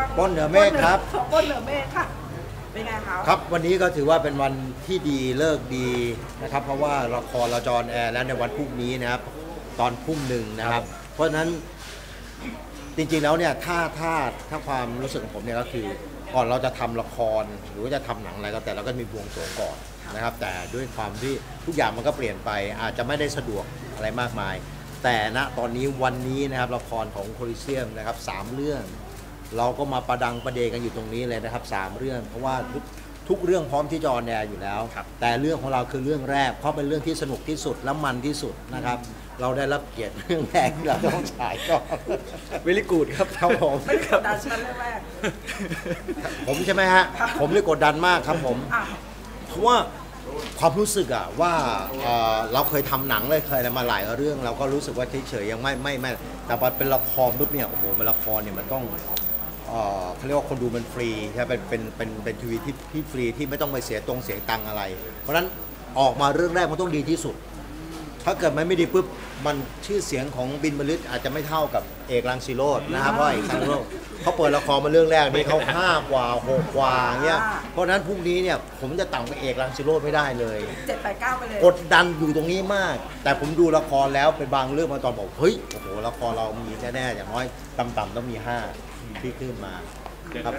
ปล้นเหนือเมฆครับปล้นเหนือเมฆค่ะเป็นไงครับครับวันนี้ก็ถือว่าเป็นวันที่ดีเลิกดีนะครับเพราะว่าละครเราจออนแอร์แล้วในวันพรุ่งนี้นะครับตอนทุ่มหนึ่งนะครับเพราะฉะนั้นจริงๆแล้วเนี่ยถ้าความรู้สึกของผมเนี่ยก็คือก่อนเราจะทำละครหรือว่าจะทำหนังอะไรก็แต่เราก็มีบวงสรวงก่อนนะครับแต่ด้วยความที่ทุกอย่างมันก็เปลี่ยนไปอาจจะไม่ได้สะดวกอะไรมากมายแต่ณตอนนี้วันนี้นะครับละครของโคลิเซียมนะครับ3เรื่องเราก็มาประดังประเดกันอยู่ตรงนี้เลยนะครับ3เรื่องเพราะว่าทุกเรื่องพร้อมที่จะออนแอร์อยู่แล้วแต่เรื่องของเราคือเรื่องแรกเพราะเป็นเรื่องที่สนุกที่สุดและมันที่สุดนะครับเราได้รับเกียรติเรื่องแรกที่เราต้องฉายก่อนเวลิกูดครับผมไม่กดดันชั้นแรกผมใช่ไหมฮะผมเลยกดดันมากครับผมเพราะว่าความรู้สึกอะว่าเราเคยทำหนังเลยเคยอะไรมาหลายเรื่องเราก็รู้สึกว่าเฉยๆยังไม่แต่พอเป็นละครปุ๊บเนี่ยโอ้โหเป็นละครเนี่ยมันต้องเขาเรียกว่าคนดูมันฟรีใช่เป็นทีวีที่ฟรีที่ไม่ต้องไปเสียตังค์อะไรเพราะฉะนั้นออกมาเรื่องแรกมันต้องดีที่สุดถ้าเกิดมันไม่ดีปุ๊บมันชื่อเสียงของบินบรรลืออาจจะไม่เท่ากับเอกรังสีโรจน์นะครับเพราะเอกรังสีโรจน์เขาเปิดละครมาเรื่องแรกนี่เขา5 กว่า 6 กว่าเนี่ยเพราะฉะนั้นพรุ่งนี้เนี่ยผมจะต่ำกว่าเอกรังสีโรจน์ไม่ได้เลย 7 8 9ไปเลยกดดันอยู่ตรงนี้มากแต่ผมดูละครแล้วเป็นบางเรื่องมาตอนบอกเฮ้ยโอ้โหละครเรามีแน่ๆอย่างน้อยต่ำๆต้องมี5ที่ขึ้นมาครับ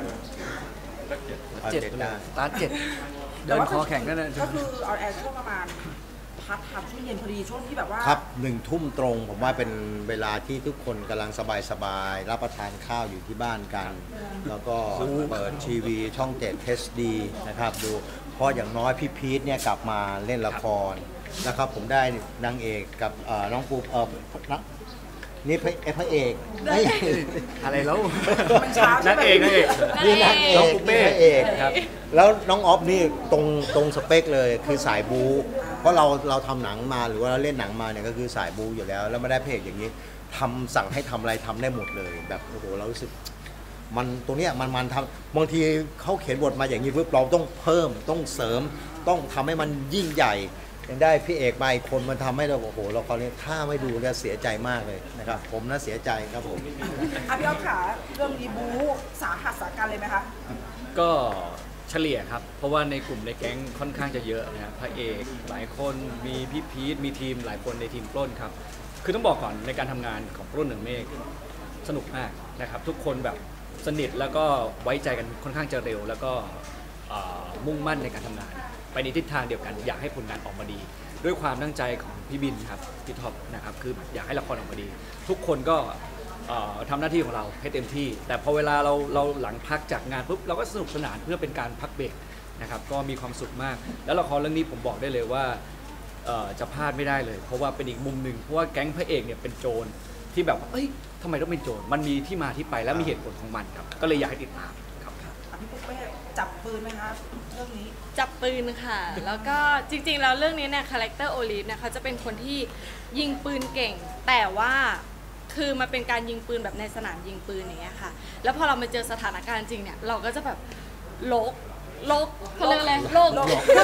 7เลยตา7เดินคอแข็งก็ก็คือออนแอร์ช่วงประมาณพักช่วงเย็นพอดีช่วงที่แบบว่าครับ1 ทุ่มตรงผมว่าเป็นเวลาที่ทุกคนกำลังสบายๆรับประทานข้าวอยู่ที่บ้านกันแล้วก็เปิดทีวีช่อง7 HD นะครับดูเพราะอย่างน้อยพี่พีทเนี่ยกลับมาเล่นละครนะครับผมได้นางเอกกับน้องปูนี่พระเอกอะไรแล้วนักเอกนี่นางเอกน้องปูเป้เอกครับแล้วน้องออฟนี่ตรงสเปคเลยคือสายบูเพราะเราทำหนังมาหรือว่าเราเล่นหนังมาเนี่ยก็คือสายบูอยู่แล้วแล้วไม่ได้เพลงอย่างนี้สั่งให้ทำอะไรทำได้หมดเลยแบบโอ้โหเรารู้สึกมันตรงเนี้ยมันทำบางทีเขาเขียนบทมาอย่างนี้ปุ๊บเราต้องเพิ่มต้องเสริมต้องทำให้มันยิ่งใหญ่ยังได้พี่เอกมาอีกคนมันทำให้เราโอ้โหเราคราวนี้ถ้าไม่ดูเนี่ยเสียใจมากเลยนะครับผมน่าเสียใจครับผมพี่อ๊อฟขาเรื่องนี้บู๊สาหัสสากันเลยไหมคะก็เฉลี่ยครับเพราะว่าในกลุ่มในแก๊งค่อนข้างจะเยอะนะครับพระเอกหลายคนมีพี่พีทมีทีมหลายคนในทีมปล้นครับคือต้องบอกก่อนในการทำงานของปล้นเหนือเมฆสนุกมากนะครับทุกคนแบบสนิทแล้วก็ไว้ใจกันค่อนข้างจะเร็วแล้วก็มุ่งมั่นในการทำงานไปในทิศทางเดียวกันอยากให้ผลงานออกมาดีด้วยความตั้งใจของพี่บินครับพี่ท็อปนะครับคืออยากให้ละครออกมาดีทุกคนก็ทำหน้าที่ของเราให้เต็มที่แต่พอเวลาเราหลังพักจากงานปุ๊บเราก็สนุกสนานเพื่อเป็นการพักเบรกนะครับก็มีความสุขมากแล้วละครเรื่องนี้ผมบอกได้เลยว่าจะพลาดไม่ได้เลยเพราะว่าเป็นอีกมุมหนึ่งเพราะว่าแก๊งพระเอกเนี่ยเป็นโจรที่แบบเอ้ยทำไมต้องเป็นโจรมันมีที่มาที่ไปและมีเหตุผลของมันครับก็เลยอยากให้ติดตามครับพี่ปุ๊กเป้จับปืนไหมคะเรื่องนี้จับปืนค่ะแล้วก็จริงๆแล้วเรื่องนี้เนี่ยคาแรคเตอร์โอลิฟเนี่ยเขาจะเป็นคนที่ยิงปืนเก่งแต่ว่าคือมันเป็นการยิงปืนแบบในสนามยิงปืนอย่างเงี้ยค่ะแล้วพอเรามาเจอสถานการณ์จริงเนี่ยเราก็จะแบบโลกเขาเรียกอะไรโลก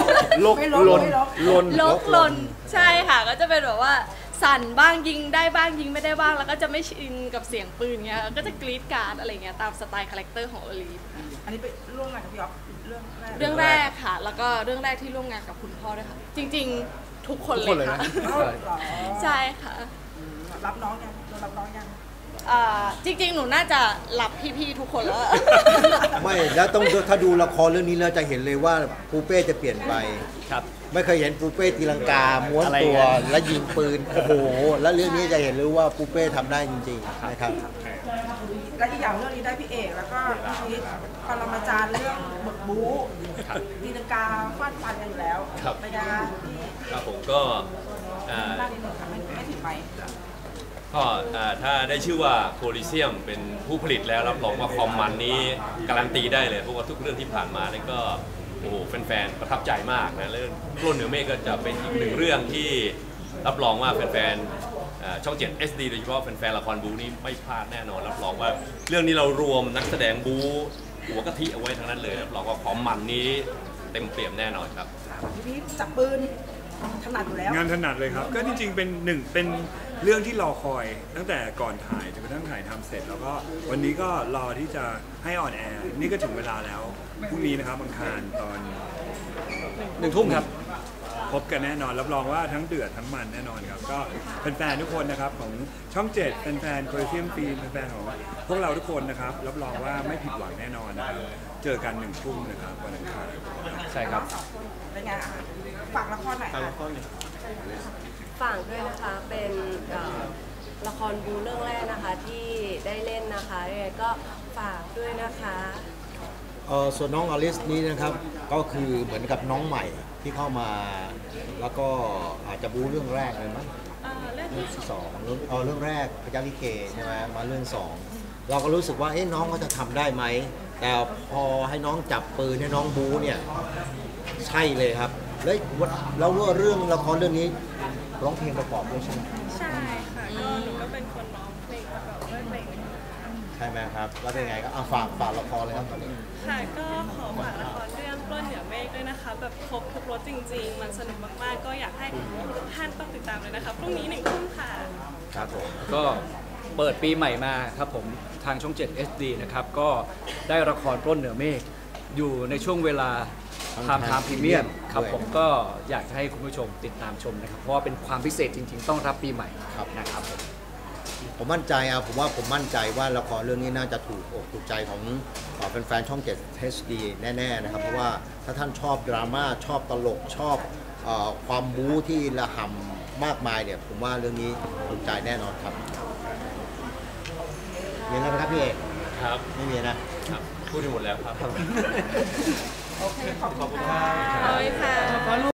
ลนใช่ค่ะก็จะเป็นแบบว่าสั่นบ้างยิงได้บ้างยิงไม่ได้บ้างแล้วก็จะไม่ชินกับเสียงปืนเงี้ยก็จะกรี๊ดกราดอะไรเงี้ยตามสไตล์คาแรคเตอร์ของโอลิฟอันนี้เป็นร่วมงานกับพี่อ๊อฟเรื่องแรกค่ะแล้วก็เรื่องแรกที่ร่วมงานกับคุณพ่อด้วยค่ะจริงๆทุกคนเลยค่ะใช่ค่ะรับน้องยังจริงๆหนูน่าจะรับพี่ๆทุกคนแล้วไม่แล้วต้องถ้าดูละครเรื่องนี้แล้วจะเห็นเลยว่าปูเป้จะเปลี่ยนไปครับไม่เคยเห็นปูเป้ตีลังกาม้วนตัวและยิงปืนโอ้โหแล้วเรื่องนี้จะเห็นเลยว่าปูเป้ทำได้จริงๆนะครับและอีกอย่างเรื่องนี้ได้พี่เอกแล้วก็พี่ปรมาจารย์เรื่องบทบู๊ตีลังกาฟาดฟันกันอยู่แล้วเป็นไงครับผมก็ไม่ถึงไหมก็ถ้าได้ชื่อว่าโคลิเซียมเป็นผู้ผลิตแล้วรับรองว่าความมันนี้การันตีได้เลยเพราะว่าทุกเรื่องที่ผ่านมานี่ก็โอ้โหแฟนๆประทับใจมากนะเรื่องปล้นเหนือเมฆก็จะเป็นอีกหนึ่งเรื่องที่รับรองว่าแฟนๆช่อง7 SD โดยเฉพาะแฟนๆละครบูนี่ไม่พลาดแน่นอนรับรองว่าเรื่องนี้เรารวมนักแสดงบูหัวกะทิเอาไว้ทั้งนั้นเลยรับรองว่าความมันนี้เต็มเปี่ยมแน่นอนครับพี่จับปืนถนัดอยู่แล้วงานถนัดเลยครับ ก็จริงๆเป็นเรื่องที่รอคอยตั้งแต่ก่อนถ่ายจนกระทั่งถ่ายทำเสร็จ แล้วก็วันนี้ก็รอที่จะให้ออนแอร์นี่ก็ถึงเวลาแล้วพรุ่งนี้นะครับอังคารตอน 1 ทุ่มครับพบกันแน่นอนรับรองว่าทั้งเดือดทั้งมันแน่นอนครับก็แฟนๆทุกคนนะครับของช่อง7แฟนๆโคเรเซียมฟิล์มแฟนๆของพวกเราทุกคนนะครับรับรองว่าไม่ผิดหวังแน่นอนนะครับเจอกัน1 ทุ่มนะครับวันอังคารใช่ครับเป็นไงอ่ะฝากละครหน่อยค่ะฝากด้วยนะคะเป็นละครบูเรื่องแรกนะคะที่ได้เล่นนะคะยังไงก็ฝากด้วยนะคะส่วนน้องอลิสนี้นะครับก็คือเหมือนกับน้องใหม่ที่เข้ามา แล้วก็อาจจะบูเรื่องแรกเลยมั้งเรื่องที่สองเรื่องแรกพระเจ้าลิเกใช่ไหมมาเรื่องสองเราก็รู้สึกว่าน้องเขาจะทำได้ไหมแต่พอให้น้องจับปืนให้น้องบูเนี่ยใช่เลยครับแล้วเรื่องละครเรื่องนี้ร้องเพลงประกอบด้วยใช่ไหมใช่ค่ะก็หนูก็เป็นคนร้องเพลงประกอบด้วยเพลงใช่ไหมครับแล้วเป็นไงก็ฝากละครเลยครับตอนนี้ค่ะก็ขอฝากละครเรื่องปล้นเหนือเมฆด้วยนะคะแบบครบทุกรสจริงๆ มันสนุกมากๆ ก็อยากให้ทุกท่านต้องติดตามเลยนะคะพรุ่งนี้1 ทุ่มค่ะครับผมก็เปิดปีใหม่มาครับผมทางช่อง 7 SD นะครับ ก็ได้ละครปล้นเหนือเมฆอยู่ในช่วงเวลาไทม์พรีเมียมครับผมก็อยากจะให้คุณผู้ชมติดตามชมนะครับ เพราะว่าเป็นความพิเศษจริงๆ ต้องรับปีใหม่นะครับผมผมมั่นใจผมมั่นใจว่าละครเรื่องนี้น่าจะถูกอกถูกใจของแฟนๆช่อง 7 HD แน่ๆนะครับเพราะว่าถ้าท่านชอบดราม่าชอบตลกชอบความบู๊ที่ระห่ำมากมายเนี่ยผมว่าเรื่องนี้ถูกใจแน่นอนครับมีอะไรไหมครับพี่เอกครับไม่มีนะครับพูดไปหมดแล้วครับโอเค ขอบคุณค่ะ